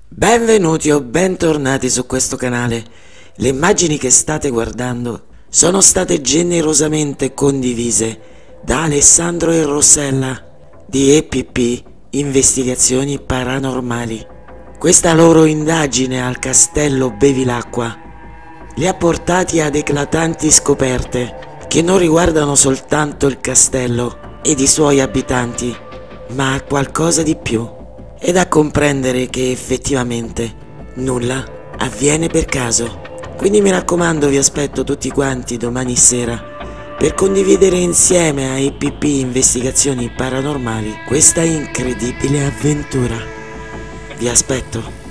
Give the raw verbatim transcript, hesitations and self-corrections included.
Benvenuti o bentornati su questo canale. Le immagini che state guardando sono state generosamente condivise da Alessandro e Rossella di E P P Investigazioni Paranormali. Questa loro indagine al castello Bevilacqua li ha portati ad eclatanti scoperte che non riguardano soltanto il castello ed i suoi abitanti, ma a qualcosa di più, ed a comprendere che effettivamente nulla avviene per caso. Quindi mi raccomando, vi aspetto tutti quanti domani sera per condividere insieme a E P P Investigazioni Paranormali questa incredibile avventura. Vi aspetto.